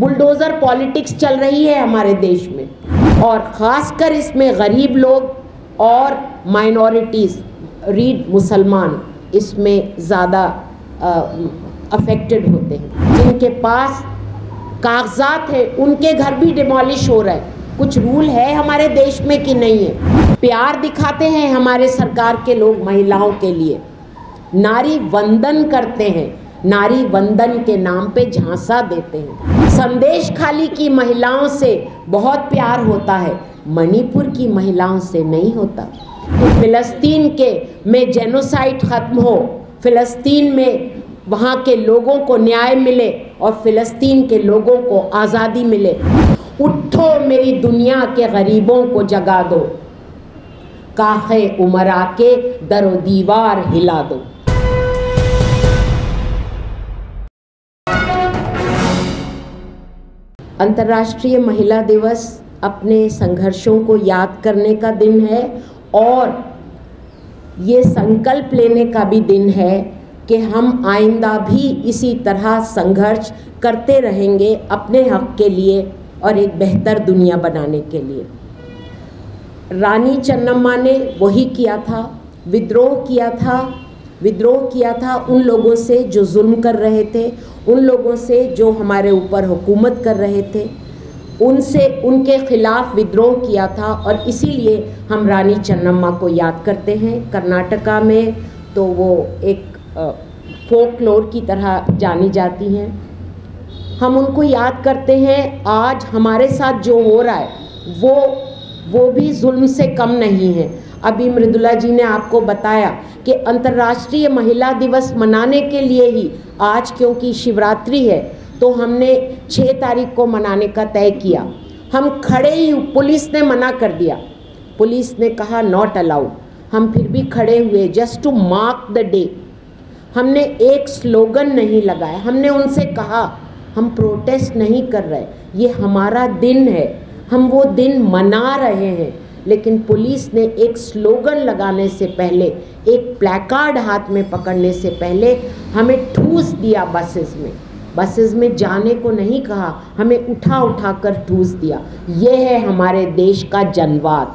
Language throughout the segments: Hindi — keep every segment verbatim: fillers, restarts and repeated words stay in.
बुलडोज़र पॉलिटिक्स चल रही है हमारे देश में, और ख़ासकर इसमें गरीब लोग और माइनॉरिटीज़, रीड मुसलमान, इसमें ज़्यादा अफेक्टेड होते हैं। जिनके पास कागजात है उनके घर भी डिमोलिश हो रहे हैं। कुछ रूल है हमारे देश में कि नहीं है? प्यार दिखाते हैं हमारे सरकार के लोग महिलाओं के लिए, नारी वंदन करते हैं, नारी वंदन के नाम पे झांसा देते हैं। संदेश खाली की महिलाओं से बहुत प्यार होता है, मणिपुर की महिलाओं से नहीं होता। फ़िलिस्तीन के में जेनोसाइड ख़त्म हो, फ़िलिस्तीन में वहाँ के लोगों को न्याय मिले और फ़िलिस्तीन के लोगों को आज़ादी मिले। उठो मेरी दुनिया के गरीबों को जगा दो, काखे उमरा के दरो दीवार हिला दो। अंतर्राष्ट्रीय महिला दिवस अपने संघर्षों को याद करने का दिन है और ये संकल्प लेने का भी दिन है कि हम आइंदा भी इसी तरह संघर्ष करते रहेंगे अपने हक के लिए और एक बेहतर दुनिया बनाने के लिए। रानी चन्नम्मा ने वही किया था, विद्रोह किया था विद्रोह किया था उन लोगों से जो जुल्म कर रहे थे, उन लोगों से जो हमारे ऊपर हुकूमत कर रहे थे, उनसे उनके खिलाफ विद्रोह किया था और इसीलिए हम रानी चन्नम्मा को याद करते हैं। कर्नाटका में तो वो एक फोकलोर की तरह जानी जाती हैं। हम उनको याद करते हैं। आज हमारे साथ जो हो रहा है वो वो भी जुल्म से कम नहीं है। अभी मृदुला जी ने आपको बताया कि अंतर्राष्ट्रीय महिला दिवस मनाने के लिए ही आज, क्योंकि शिवरात्रि है, तो हमने छः तारीख को मनाने का तय किया। हम खड़े ही, पुलिस ने मना कर दिया, पुलिस ने कहा नॉट अलाउड, हम फिर भी खड़े हुए just to mark the day. हमने एक स्लोगन नहीं लगाया, हमने उनसे कहा हम प्रोटेस्ट नहीं कर रहे, ये हमारा दिन है, हम वो दिन मना रहे हैं। लेकिन पुलिस ने एक स्लोगन लगाने से पहले, एक प्लैकार्ड हाथ में पकड़ने से पहले हमें ठूस दिया। बसेस में बसेस में जाने को नहीं कहा, हमें उठा उठा कर ठूस दिया। ये है हमारे देश का जनवाद।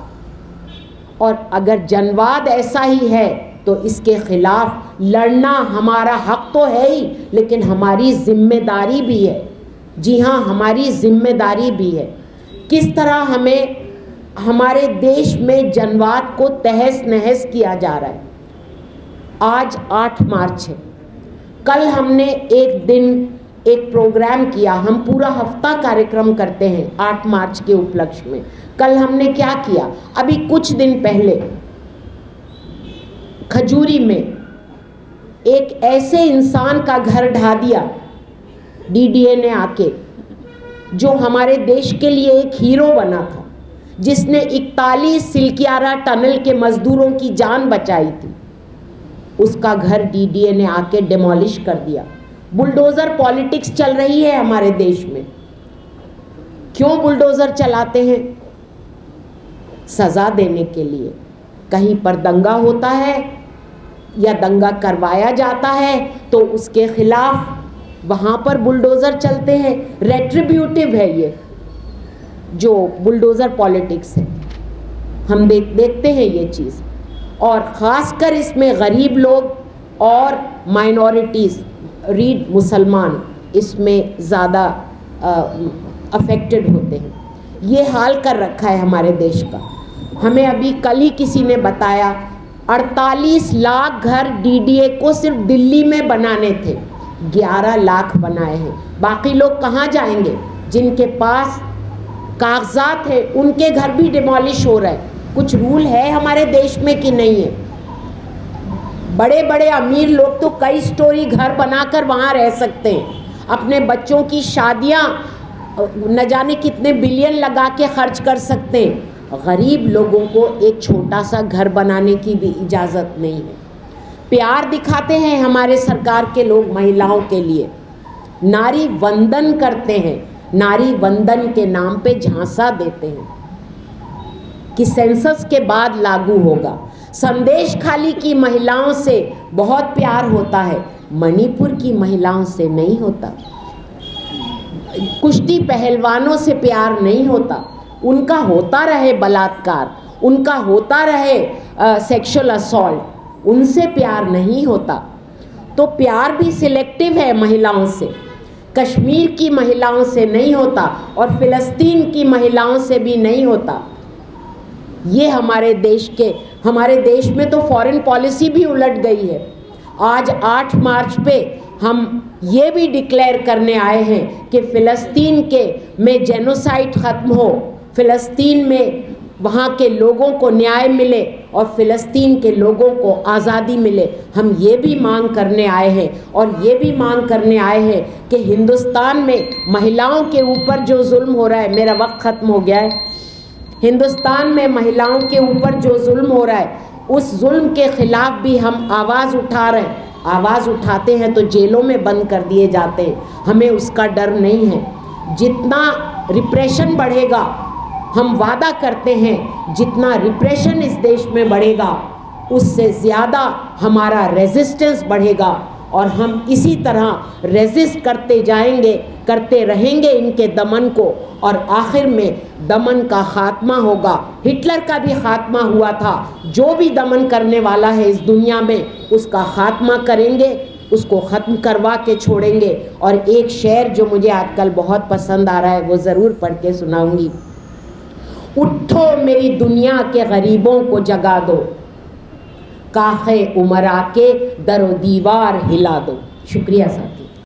और अगर जनवाद ऐसा ही है तो इसके खिलाफ लड़ना हमारा हक तो है ही, लेकिन हमारी जिम्मेदारी भी है। जी हाँ, हमारी जिम्मेदारी भी है। किस तरह हमें हमारे देश में जनवाद को तहस नहस किया जा रहा है। आज आठ मार्च है, कल हमने एक दिन एक प्रोग्राम किया। हम पूरा हफ्ता कार्यक्रम करते हैं आठ मार्च के उपलक्ष्य में। कल हमने क्या किया, अभी कुछ दिन पहले खजूरी में एक ऐसे इंसान का घर ढा दिया डी डी ए ने आके, जो हमारे देश के लिए एक हीरो बना था, जिसने इकतालीस सिलकियारा टनल के मजदूरों की जान बचाई थी। उसका घर डी डी ए ने आके डिमोलिश कर दिया। बुलडोज़र पॉलिटिक्स चल रही है हमारे देश में। क्यों बुलडोज़र चलाते हैं? सज़ा देने के लिए। कहीं पर दंगा होता है या दंगा करवाया जाता है तो उसके खिलाफ वहाँ पर बुलडोज़र चलते हैं। रेट्रिब्यूटिव है ये जो बुलडोज़र पॉलिटिक्स है। हम देख देखते हैं ये चीज़, और ख़ासकर इसमें गरीब लोग और माइनॉरिटीज़, रीड मुसलमान, इसमें ज़्यादा अफेक्टेड होते हैं। ये हाल कर रखा है हमारे देश का। हमें अभी कल ही किसी ने बताया अड़तालीस लाख घर डी डी ए को सिर्फ दिल्ली में बनाने थे, ग्यारह लाख बनाए हैं। बाकी लोग कहाँ जाएंगे? जिनके पास कागजात है उनके घर भी डिमोलिश हो रहे हैं। कुछ रूल है हमारे देश में कि नहीं है? बड़े बड़े अमीर लोग तो कई स्टोरी घर बनाकर वहाँ रह सकते हैं, अपने बच्चों की शादियाँ न जाने कितने बिलियन लगा के खर्च कर सकते हैं। गरीब लोगों को एक छोटा सा घर बनाने की भी इजाज़त नहीं है। प्यार दिखाते हैं हमारे सरकार के लोग महिलाओं के लिए, नारी वंदन करते हैं, नारी वंदन के नाम पे झांसा देते हैं कि सेंसस के बाद लागू होगा। संदेश खाली की महिलाओं से बहुत प्यार होता है, मणिपुर की महिलाओं से नहीं होता। कुश्ती पहलवानों से प्यार नहीं होता, उनका होता रहे बलात्कार, उनका होता रहे सेक्सुअल असॉल्ट, उनसे प्यार नहीं होता। तो प्यार भी सिलेक्टिव है महिलाओं से, कश्मीर की महिलाओं से नहीं होता और फ़िलिस्तीन की महिलाओं से भी नहीं होता। ये हमारे देश के हमारे देश में तो फॉरेन पॉलिसी भी उलट गई है। आज आठ मार्च पे हम ये भी डिक्लेयर करने आए हैं कि फ़िलिस्तीन के में जेनोसाइड ख़त्म हो, फ़िलिस्तीन में वहाँ के लोगों को न्याय मिले और फ़िलिस्तीन के लोगों को आज़ादी मिले। हम ये भी मांग करने आए हैं और ये भी मांग करने आए हैं कि हिंदुस्तान में महिलाओं के ऊपर जो जुल्म हो रहा है, मेरा वक्त ख़त्म हो गया है, हिंदुस्तान में महिलाओं के ऊपर जो जुल्म हो रहा है, उस जुल्म के ख़िलाफ़ भी हम आवाज़ उठा रहे हैं। आवाज़ उठाते हैं तो जेलों में बंद कर दिए जाते हैं, हमें उसका डर नहीं है। जितना रिप्रेशन बढ़ेगा, हम वादा करते हैं, जितना रिप्रेशन इस देश में बढ़ेगा उससे ज़्यादा हमारा रेजिस्टेंस बढ़ेगा और हम इसी तरह रेजिस्ट करते जाएंगे, करते रहेंगे इनके दमन को और आखिर में दमन का ख़ात्मा होगा। हिटलर का भी ख़ात्मा हुआ था। जो भी दमन करने वाला है इस दुनिया में उसका ख़ात्मा करेंगे, उसको ख़त्म करवा के छोड़ेंगे। और एक शेर जो मुझे आजकल बहुत पसंद आ रहा है वो ज़रूर पढ़ के सुनाऊंगी। उठो मेरी दुनिया के गरीबों को जगा दो, काखे उमरा के दरो दीवार हिला दो। शुक्रिया सर।